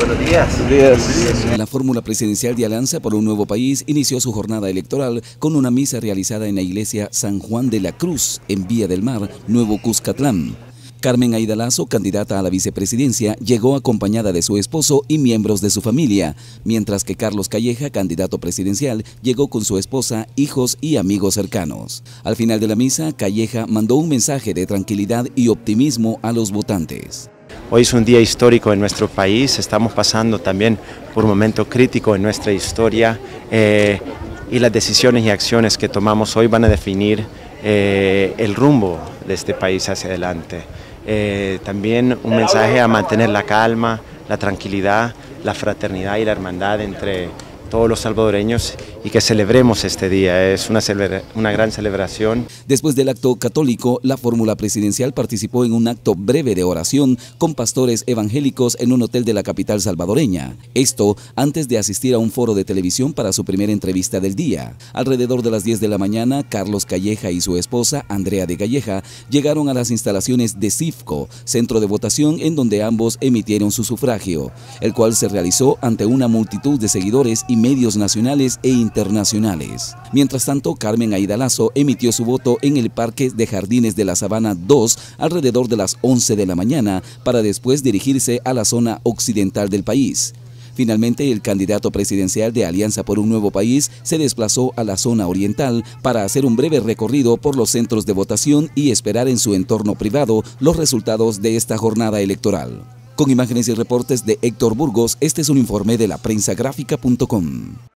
Buenos días. La fórmula presidencial de Alianza por un Nuevo País inició su jornada electoral con una misa realizada en la iglesia San Juan de la Cruz, en Vía del Mar, Nuevo Cuscatlán. Carmen Aida Lazo, candidata a la vicepresidencia, llegó acompañada de su esposo y miembros de su familia, mientras que Carlos Calleja, candidato presidencial, llegó con su esposa, hijos y amigos cercanos. Al final de la misa, Calleja mandó un mensaje de tranquilidad y optimismo a los votantes. Hoy es un día histórico en nuestro país, estamos pasando también por un momento crítico en nuestra historia y las decisiones y acciones que tomamos hoy van a definir el rumbo de este país hacia adelante. También un mensaje a mantener la calma, la tranquilidad, la fraternidad y la hermandad entre todos los salvadoreños y que celebremos este día, es una gran celebración. Después del acto católico, la fórmula presidencial participó en un acto breve de oración con pastores evangélicos en un hotel de la capital salvadoreña. Esto antes de asistir a un foro de televisión para su primera entrevista del día. Alrededor de las 10 de la mañana, Carlos Calleja y su esposa, Andrea de Calleja, llegaron a las instalaciones de CIFCO, centro de votación en donde ambos emitieron su sufragio, el cual se realizó ante una multitud de seguidores y medios nacionales e internacionales. Mientras tanto, Carmen Aida Lazo emitió su voto en el Parque de Jardines de la Sabana 2 alrededor de las 11 de la mañana para después dirigirse a la zona occidental del país. Finalmente, el candidato presidencial de Alianza por un Nuevo País se desplazó a la zona oriental para hacer un breve recorrido por los centros de votación y esperar en su entorno privado los resultados de esta jornada electoral. Con imágenes y reportes de Héctor Burgos, este es un informe de laprensagráfica.com.